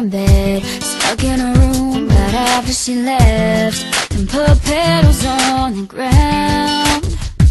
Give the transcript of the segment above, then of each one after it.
in bed, stuck in a room right after she left, and put petals on the ground.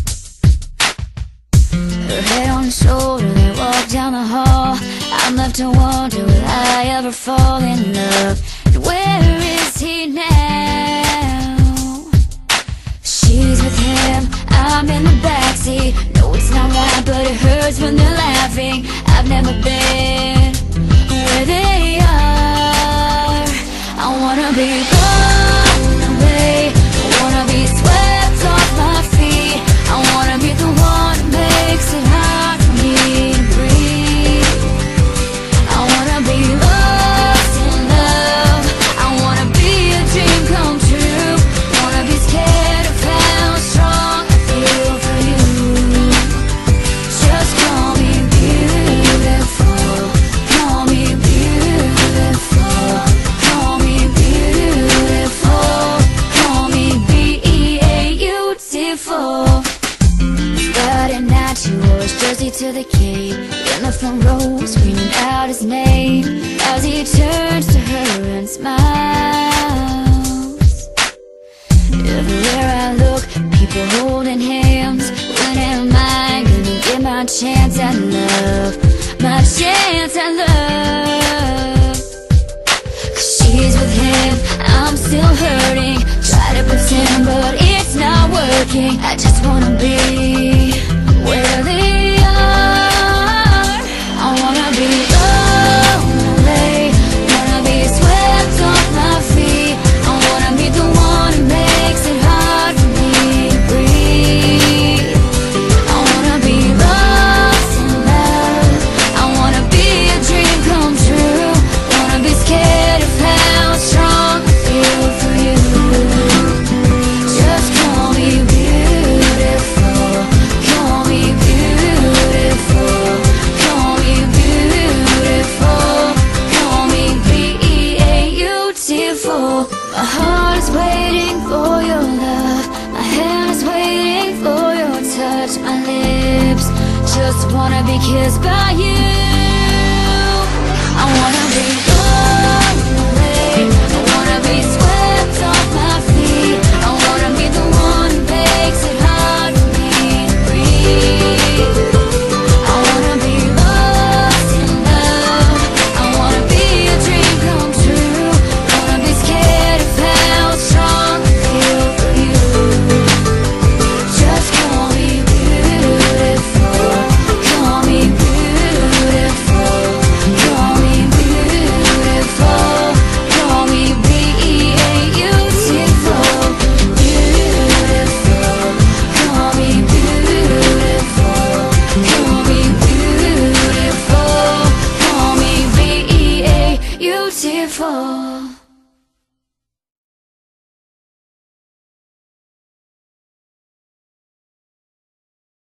Her head on his shoulder, they walk down the hall. I'm left to wonder, will I ever fall in love? And where is he now? She's with him, I'm in the backseat. No, it's not right, but it hurts when they're laughing. I've never been where they are. I wanna be blown away, I wanna be swept off my feet. I wanna be the one who makes it hard for me to breathe. I wanna be lost in love, I wanna be a dream come true. Wanna be scared of how strong I feel for you. Just call me beautiful, call me beautiful, call me beautiful, call me B-e-a-utiful. Friday night, she wore his jersey to the game, in the front row, screaming out his name as he turns to her and smiles. Everywhere I look, people holding hands. When am I gonna get my chance at love? My chance at love. 'Cause she's with him, I'm still hurting. Try to pretend, but it's not working. I just wanna be where they are. I wanna be blown away, wanna be swept off my feet. I wanna be the one who makes it hard for me to breathe. I wanna be lost in love, I wanna be a dream come true. Wanna be scared of how strong I feel for you. Just call me beautiful, call me beautiful, call me beautiful, call me B-e-a-utiful. My heart is waiting for your love, my hand is waiting for your touch. My lips just wanna be kissed by you. I wanna be blown away, I wanna be swept off my feet. I wanna be the one who makes it hard for me to breathe. I wanna be lost in love, I wanna be a dream come true. Wanna be scared of how strong I feel for you. Just call me beautiful, call me beautiful, call me beautiful, call me B-e-a-utiful, beautiful, call me beautiful, call me beautiful, call me B-e-a-utiful.